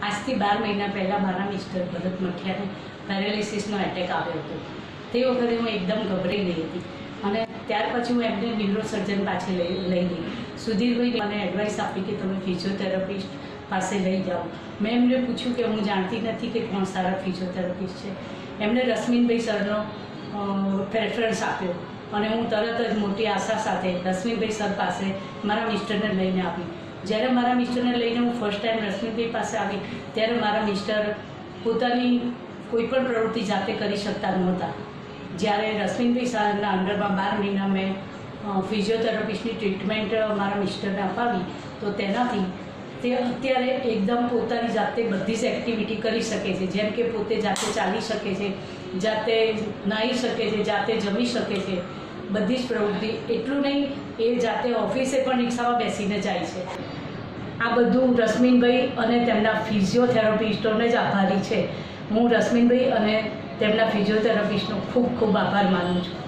આજથી 12 મહિના પહેલાં મારા મિસ્ટર ભરત મઠિયાને પેરાલિસિસનો એટેક આવ્યો હતો। તે વખતે હું એકદમ ગભરાઈ ગઈ હતી અને ત્યાર પછી હું એમને ન્યુરોસર્જન પાસે લઈ ગઈ। સુધીરભાઈ મને એડવાઇસ આપી કે તમે ફિઝિયોથેરાપિસ્ટ પાસે લઈ જાઓ। મેં એમને પૂછ્યું કે હું જાણતી નથી કે કોણ સારા ફિઝિયોથેરાપિસ્ટ છે। એમણે રશ્મિનભાઈ સરનો પ્રેફરન્સ આપ્યો અને હું તરત જ મોટી આશા સાથે રશ્મિનભાઈ સર પાસે મારા મિસ્ટરને લઈને આવી। જ્યારે મારા મિસ્ટરને લઈને હું ફર્સ્ટ ટાઈમ રશ્મિનભાઈ પાસે આવી ત્યારે મારા મિસ્ટર પોતાની કોઈપણ પ્રવૃત્તિ જાતે કરી શકતા નહોતા। જ્યારે રશ્મિનભાઈ સરના અંડરમાં 12 મહિના મેં ફિઝિયોથેરાપિસ્ટની ટ્રીટમેન્ટ મારા મિસ્ટરને અપાવી તો તેનાથી તે અત્યારે એકદમ પોતાની જાતે બધી જ એક્ટિવિટી કરી શકે છે। જેમ કે પોતે જાતે ચાલી શકે છે, જાતે નાહી શકે છે, જાતે જમી શકે છે, બધી જ પ્રવૃત્તિ। એટલું નહીં, એ જાતે ઓફિસે પણ રિક્ષામાં બેસીને જાય છે। આ બધું રશ્મિનભાઈ અને તેમના ફિઝિયોથેરાપિસ્ટોને જ આભારી છે। હું રશ્મિનભાઈ અને તેમના ફિઝિયોથેરાપિસ્ટનો ખૂબ ખૂબ આભાર માનું છું।